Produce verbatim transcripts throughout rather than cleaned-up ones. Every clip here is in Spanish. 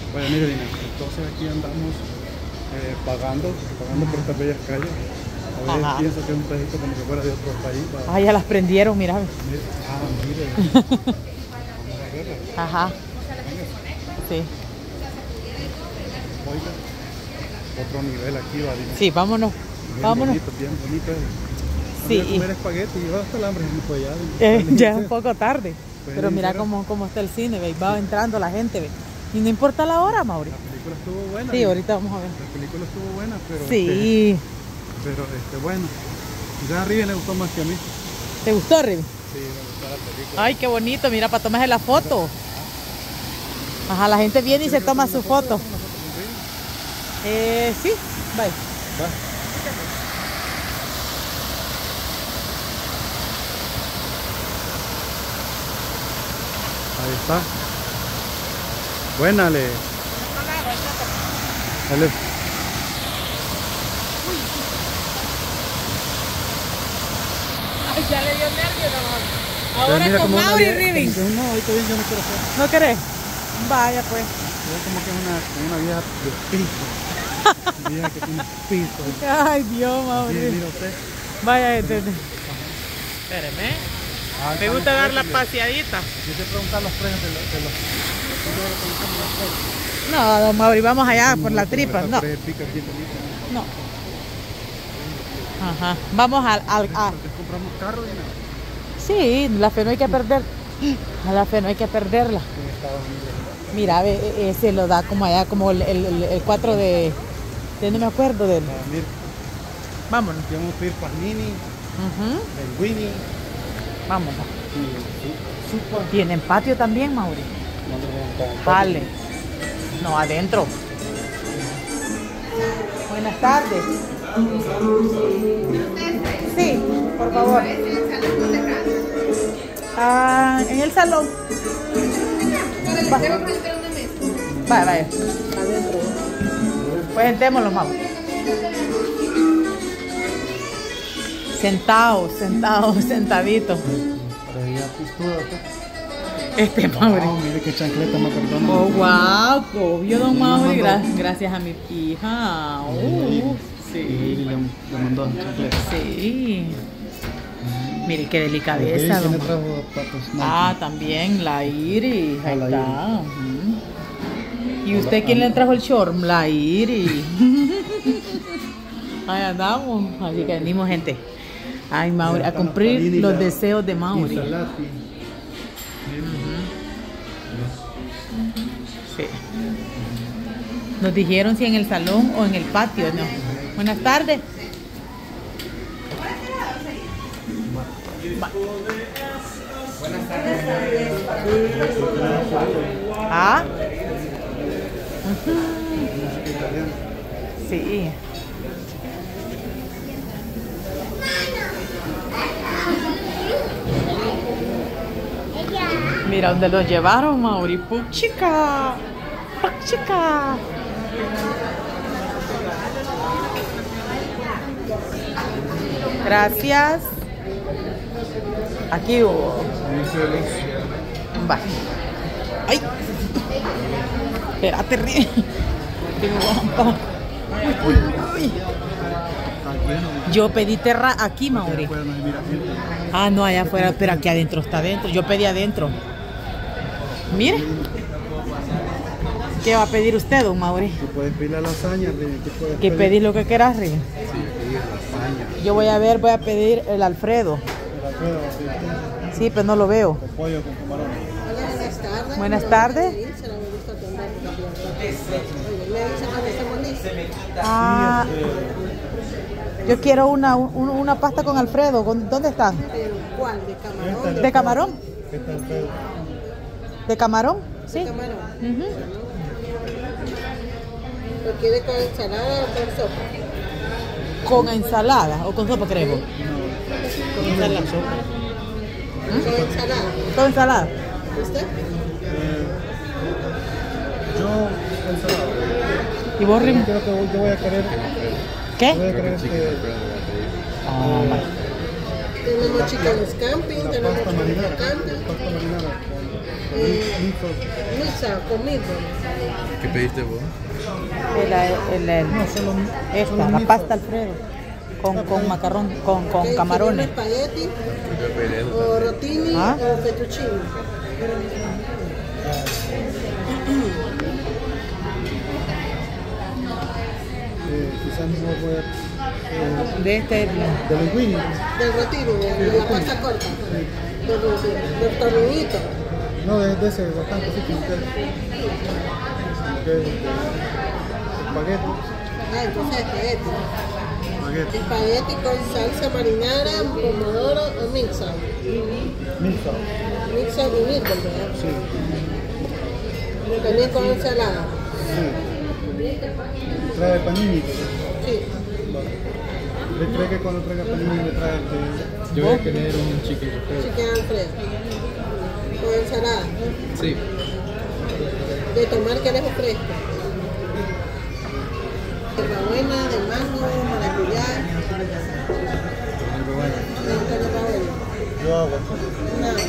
Bueno, mire, Dina, entonces aquí andamos eh, pagando, pagando por estas bellas calles. A veces Ajá. pienso que es un pedacito como que fuera de otro país. Para... Ah, ya las prendieron, mira. Mire, ah, mire. Vamos a verla. Ajá. Sí. Oiga, otro nivel aquí, va, Dina. Sí, vámonos. Bien Vámonos. bonito, bien bonito. Sí. Voy a comer espagueti y va hasta el hambre y fue allá. Eh, ya es un poco tarde. Pues Pero ni mira siquiera- cómo, cómo está el cine, ve. Va entrando la gente, ve. Y no importa la hora, Mauri. La película estuvo buena. Sí, Dina. ahorita vamos a ver. La película estuvo buena, pero... Sí. Este, pero, este, bueno. Ya a Riven le gustó más que a mí. ¿Te gustó, Rivi? Sí, me gustó la película. Ay, qué bonito. Mira, para tomarse la foto. Ajá, la gente viene y se toma su foto. Eh, sí, bye. Va. Ahí está. Buena, le. Dale. Ay, ya le dio nervio, Pero Ahora mira con como una Mauri vie- Rivi. como que, No, ahorita bien yo no quiero hacer. ¿No querés? Vaya, pues. Se ve como que es una, como una vieja de piso. Vieja que tiene piso. Ay, Dios, Sí, Mauri. mira usted. Vaya, este. Espéreme. Ah, Me están gusta los dar la precios. paseadita. Yo te preguntar los precios de los... De los... yo te voy a preguntar los precios. No, don Mauri, vamos allá por la No, tripa. pero No, tres picas aquí, película. no. Ajá. Vamos al, al, a. Porque compramos carro y nada. Sí, la fe no hay que perder. A la fe no hay que perderla. En Estados Unidos. Mira, ve, e- ese lo da como allá, como el, el, el- el cuatro de, de... No me acuerdo del... Ah, mira, Vámonos. aquí vamos a pedir Panini, Ujú. el Winnie Vamos. y el su- Super. ¿Tienen patio también, Mauri? No le voy a Vale. No, adentro. Buenas tardes. Sí, por favor. Ah, en el salón. Va. Vaya, vaya. Adentro. Pues sentémonos, Mauri. Sentados, sentados, sentaditos. Pero ya pistuda usted. Este Mauri. Oh, mire qué chancleta me perdona. Oh, wow, obvio, don Me Mauri. mandó. Gra- gracias a mi hija. Uh, Y sí, le, le mandó chancleta. sí. Mire qué ¿Quién delicadeza, don le Mauri. trajo zapatos? Ah, también la Iris. Ahí Ah, la está. Ujú. ¿Y usted quién le trajo el short? La Iris. Ahí andamos. Así que venimos, gente. Ay, Mauri, a cumplir los deseos de Mauri. Salati. Sí. Nos dijeron si en el salón o en el patio, ¿no? Buenas tardes. Va. Ah. Ujú. Sí. Mira dónde los llevaron, Mauri. Puchica. Puchica. Gracias. Aquí hubo. Va. Ay. Espérate, ríe. Tengo guampa. Uy, uy, uy. Yo pedí terra aquí, Mauri. Ah, no, allá afuera, pero aquí adentro está adentro. Yo pedí adentro. Mire. ¿Qué va a pedir usted, don Mauri? Tú puedes pedir la lasaña, Riven. ¿Qué puedes Que pedir? pedís lo que quieras, Riven. Sí, pedir lasaña. Yo voy a ver, voy a pedir el Alfredo. El Alfredo, sí. Sí, pero no lo veo. Con pollo con camarón. Buenas tardes. Buenas tardes. Se la me gusta atender porque oye, me dicen que está buenísimo. Ah, yo quiero una, un- una pasta con Alfredo. ¿Con- ¿Dónde está? Pero ¿cuál? ¿De camarón? ¿De camarón? ¿Qué está Alfredo? ¿De camarón? Sí. ¿De camarón? Ujú. ¿Lo quiere con ensalada o con sopa? ¿Con ensalada o con sopa, creo? Con ensalada. Con ensalada. ¿Con ensalada? ¿Usted? Yo, ensalada. ¿Y vos, Rim? Yo creo que voy- yo voy a querer. Voy a ¿Qué? querer este. Ah, vale. Tenemos chicken scampi, La tenemos pasta chicken marinara. picante, Pasta marinara. Eh, Con. misa con milbo. ¿Qué pediste vos? El, el, el, No, solo esta, solo la miso. pasta Alfredo. Con, con macarrón, con, con Ok, camarones. ¿si tiene espagueti Yo pedí eso o también. rotini ¿Ah? o fettuccine? Eh, quizás mejor voy a... Eh, De este. de linguini. Del rotini, de, de la pasta corta. Del, del, del tornillito. No, de, de ese bastante, sí, como que... Como que... de- Espagueti. Ah, entonces espagueti. Espagueti. Espagueti con salsa marinara, pomodoro o mixo. Mixo. Mixo y meatball, ¿verdad? Sí. Pero también con ensalada. Sí. Trae panini. Sí. ¿Le trae que cuando traiga panini le trae este... Yo voy a querer un chicken Alfredo. Chicken Alfredo. Con ensalada. Sí. De tomar que les ofrezco. Hierbabuena, de mango, maracuyá. De hierbabuena. Yo agua. Nada.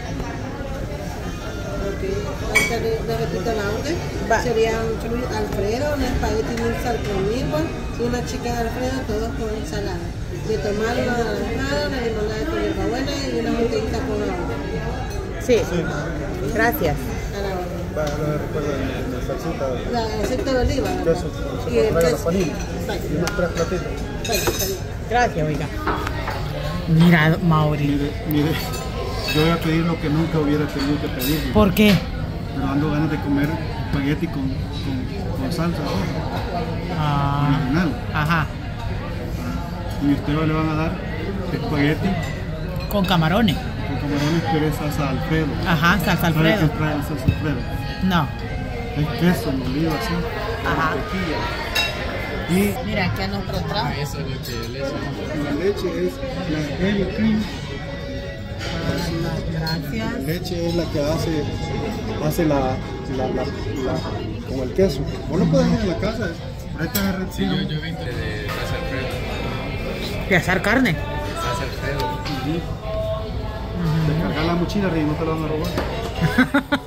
Ok. Ahorita le, le repito la orden. Va. Sería un churri Alfredo, un espagueti mixal con meatball y una chicken Alfredo, todos con ensalada. De tomar una naranjada, una limonada con hierbabuena y una botellita con agua. Sí, Sí. gracias. A la orden. Vaya, no me recuerdo la salsita. La aceite de oliva. ¿verdad? Queso. Y el Traiga los queso. panini. Exacto. Y unos tres platitos. Bueno, está bien. Gracias, oiga. Mira, Mauri. Mire, mire, yo voy a pedir lo que nunca hubiera tenido que pedir. ¿Por qué? Pero ando ganas de comer espagueti con, con, con salsa roja, Ah, original. ajá. Y ustedes le van a dar espagueti Con camarones. con camarones, pero es salsa Alfredo. Ajá, salsa ¿Sabe Alfredo. qué trae la salsa Alfredo? No. Es queso molido así, Ajá. mantequilla. Y Mira, aquí a nuestro trago. Esa es leche de leche. la leche es la heavy cream. Gracias. La leche es la que hace, hace la, la, la, la- con el queso. Vos lo puedes hacer en la casa. Ahorita me Sí, retiro. yo, yo vine de salsa Alfredo. De asar carne. Salsa Alfredo. Descargar la mochila y no te la van a robar.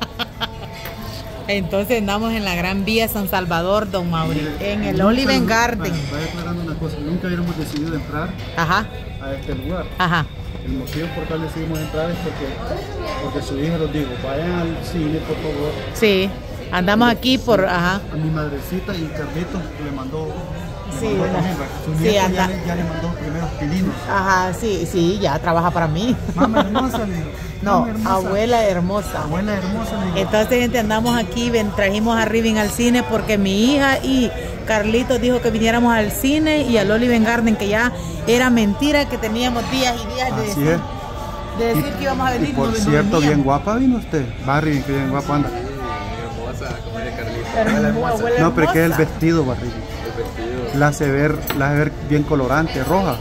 Entonces andamos en la Gran Vía San Salvador, Don Mauri, Mire, en el nunca Olive nos- Garden. Vaya, vaya aclarando una cosa, nunca hubiéramos decidido entrar Ajá, a este lugar. ajá. El motivo por el cual decidimos entrar es porque, porque su hija nos dijo, vayan al cine por favor. Sí, andamos aquí por, ajá. A mi madrecita y Carlitos le mandó, le Sí, mandó una- también, ¿verdad? Su sí, nieto ya, anda- le, ya le mandó primeros pilinos. Ajá, sí, sí, ya trabaja para mí. Mamá hermosa, le dijo. No, "Mamá hermosa". abuela hermosa. Abuela hermosa, le dijo. Entonces, gente, andamos aquí, ven, trajimos a Riven al cine porque mi hija y Carlitos dijo que viniéramos al cine y al Olive Garden, que ya era mentira, que teníamos días y días de Así decir, es. de decir que íbamos a venir. Y por no- no cierto, bien veníamos. guapa vino usted. Barry, que bien guapa anda. Sí, hermosa, como de Carlita. Hermo- abuela No, pero que es el hermosa. vestido, Barry. El vestido. La hace ver, la hace ver bien colorante, roja.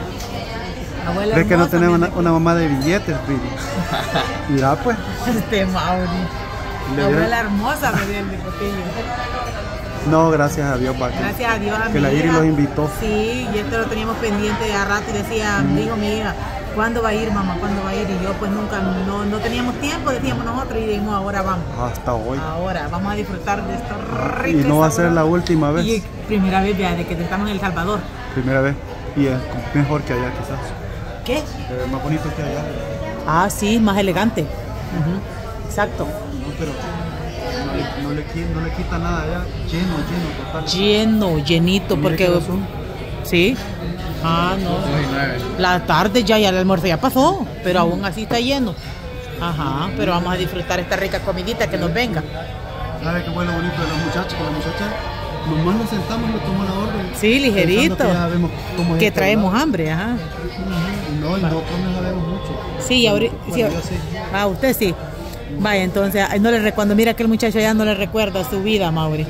Abuela ¿Crees que no hermosa, tenemos me una, una mamá de billetes, Barry? Mira, pues. dijo. Este Mauri. Le Abuela dieron- hermosa, me dio el bigotillo. No, gracias a Dios, Barry. Gracias a Dios a Que mi la Iri hija. los invitó. Sí, y esto lo teníamos pendiente de a rato y decía, dijo mi hija, ¿cuándo va a ir, mamá? ¿Cuándo va a ir? Y yo pues nunca, no, no teníamos tiempo, decíamos nosotros y dijimos, ahora vamos. Hasta hoy. Ahora, vamos a disfrutar de esto Y rico. no va a ser la sabroso. última vez. Y primera vez ya de que estamos en El Salvador. Primera vez. Y es mejor que allá, quizás. ¿Qué? Es más bonito que allá. Ah, sí, más elegante. Ujú, exacto. No, pero no le, no, le, qui- no le quita nada allá. Lleno, lleno, total. Lleno, llenito, Mire porque... qué razón. Sí. Ah, no. dos y nueve. La tarde ya, ya el almuerzo ya pasó, pero aún así está lleno. Ajá, pero vamos a disfrutar esta rica comidita que nos venga. ¿Sabe qué fue lo bonito de los muchachos? Que las muchachas nomás nos sentamos y nos tomamos la orden. Sí, ligerito. Pensando Que, ya sabemos cómo es Que este traemos lugar. hambre, ajá. No, y nosotros no sabemos mucho. Sí, ahorita. Bueno, Sí, yo sí. ah, usted sí. Vaya, entonces, ay, no le, re- cuando mira que el muchacho ya no le recuerda su vida, Mauri.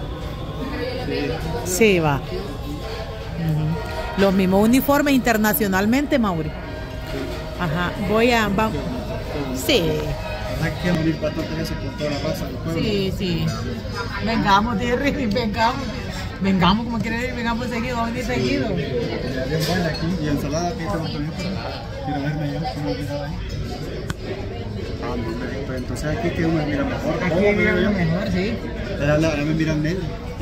Sí, va. Ujú. Los mismos uniformes internacionalmente, Mauri. Ajá, voy a... va- Sí, Hay que venir bastante veces con toda la raza del pueblo. sí, sí. Vengamos, Terry, vengamos. Vengamos, como quiere decir, vengamos seguido, vamos a venir seguido. Y había buena aquí. Y ensalada que tengo también para quiero verme yo. ¿Cómo quedaba ahí? Ah, no, pero entonces aquí que uno mira mejor. Aquí ¿Cómo vive veo yo? mejor, sí. Ahora, ahora me mira el medio.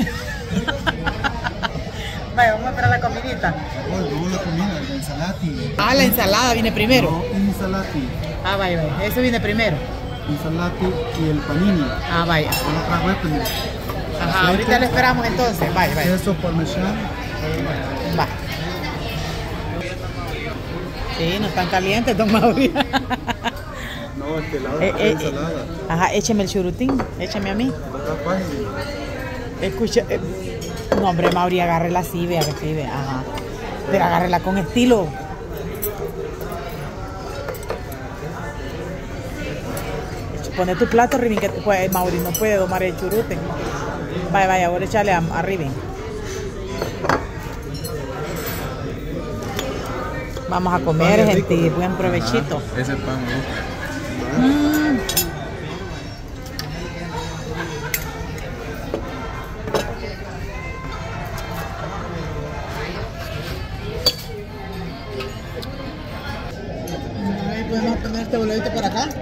Vaya, vamos a esperar la comidita. Oh, luego la comida, la ensalati. Ah, la ensalada viene primero. No, ensalati. Ah, vaya, vaya. Eso viene primero. Ensalati y el panini. Ah, vaya. Yo lo trago esto, mira. Ajá, ahorita lo esperamos entonces. Vaya, vaya. Queso parmesano. Va. Sí, no están calientes, don Mauri. No, es que la Eh, otra eh, ensalada. Ajá, écheme el churutín, écheme a mí. Está fácil. Escucha, eh, no hombre, Mauri, agárrela así, vea que sí, vea, ajá. Pero agárrela con estilo. Pone tu plato, Ribin, que pues, Mauri no puede domar el churute. Vaya, vaya, ahora échale a, a Ribin. Vamos a comer, gente, buen provechito. Ajá, ese pan me gusta. Mm. Ahí podemos poner este boleto para acá.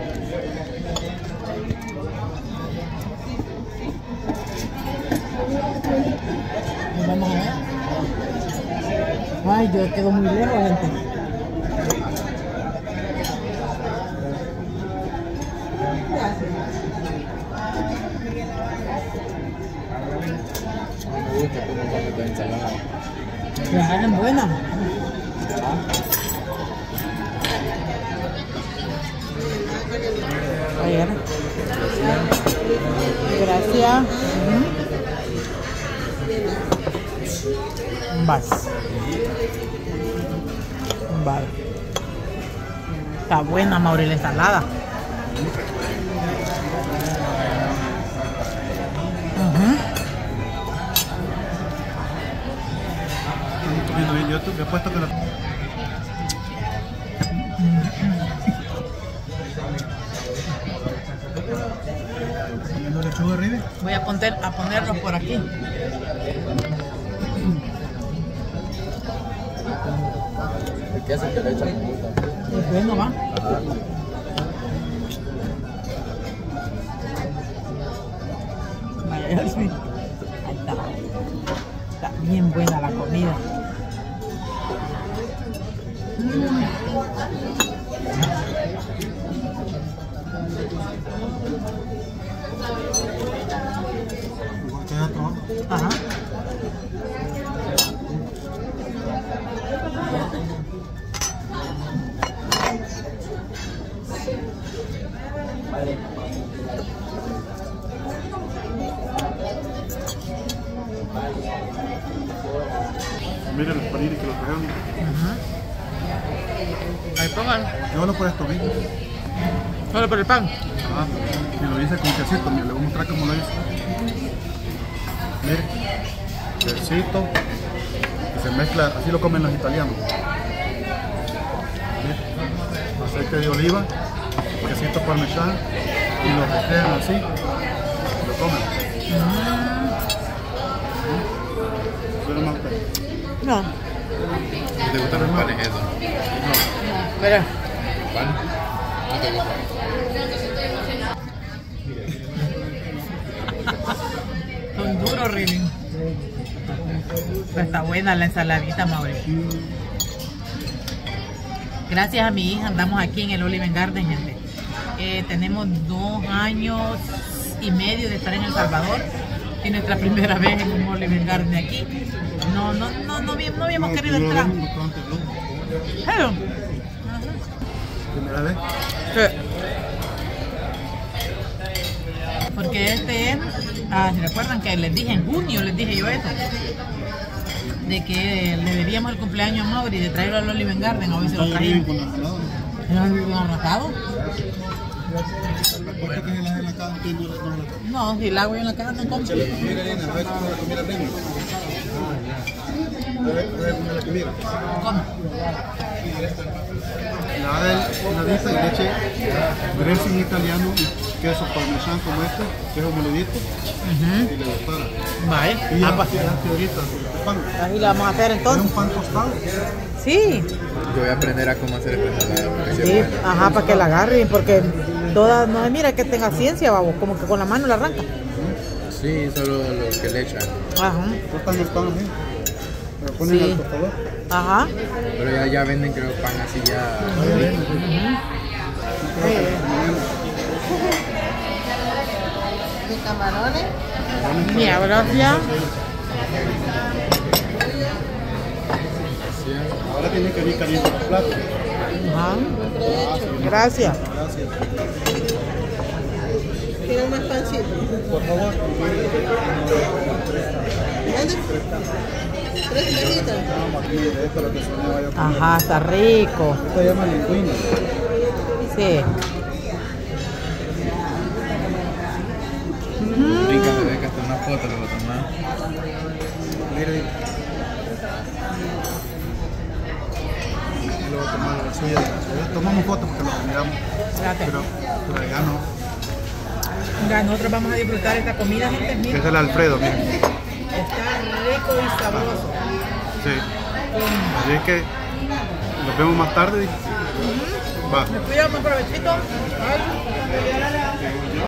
Y vamos a ver. Ay, yo quedo muy lejos, gente. Me gusta como con esta ensalada. La carne es buena. Ayer. Gracias. Uh-huh. Vas. Vale. Está buena, Mauri, la ensalada. Uh-huh. Yo te he puesto que la... ¿Poniendo lechuga arriba? Voy a, poner, a ponerlos por aquí. El queso que le echan me gusta. Es bueno, va. Vaya, sí. Ahí está. Está bien buena la comida. Mm. Ajá. Mira los panini que los trajeron. Ajá. Ahí pongan. Llévalo por esto, ¿viste? Solo por el pan. Ah, y lo hice con quesito, mira, le voy a mostrar cómo lo hice. Mire, quesito, que se mezcla, así lo comen los italianos. Mire, aceite de oliva, quesito parmesano, y lo recrean así, y lo comen. ¿Suena más usted? No. ¿Te gustan los panes esos? Espera. ¿Pan? ¿No te gusta? Son duros, Ribin. Pues está buena la ensaladita, Mauri. Gracias a mi hija andamos aquí en el Olive Garden, gente. Eh, tenemos dos años y medio de estar en El Salvador y nuestra primera vez en un Olive Garden aquí. No, no, no, no, no habíamos querido entrar. Pero, ¿Primera vez? sí. Porque este es, ah, ¿se recuerdan que les dije en junio, les dije yo eso? De que le debíamos el cumpleaños a Mauri de traerlo al Olive Garden, hoy se lo trajimos. ¿No has vivido arrasado? No, si el agua en la caja no compra. Mira, Elena, a ver cómo la comida prima. A ver, a ver cómo la comida. ¿Cómo? La da una dice de leche, dressing italiano y queso parmesano como este, queso molidito, Uh-huh. y le gustara. Vale. Y Ah, ya, pues, ya ahorita, este pan. así lo vamos a hacer ¿Es entonces. un pan tostado? Sí. Yo voy a aprender a cómo hacer esta ensalada porque sí es Sí, buena. ajá, para que la agarren, porque toda, no se mira que tenga ciencia, babo, como que con la mano la arranca. Sí, solo los que le echan. Ajá. Cortan el pan así. Lo ponen Sí. al tostador. Ajá. Pero ya, ya venden, creo, pan así ya. Vaya bien, así. De camarones. Mira, gracias. Ahora tiene que venir caliente el plato. Ajá. Gracias. Gracias. ¿Quieren más pancito? Por favor. ¿Dónde? ¿Tres cajitas? No, mire, esto es lo que suena, vaya a comer. Ajá, está rico. Esto se llama linguine. Sí. Rica, se ve que hasta una foto le voy a tomar. Mire. Luego tomamos la suya. Tomamos fotos porque lo miramos. Gracias. Pero, pero allá no. Mira, nosotros vamos a disfrutar esta comida, gente. Este Mira, es el Alfredo, miren. está rico y sabroso. Sí. Así es que nos vemos más tarde. Va. Me cuido, buen provechito. Ay.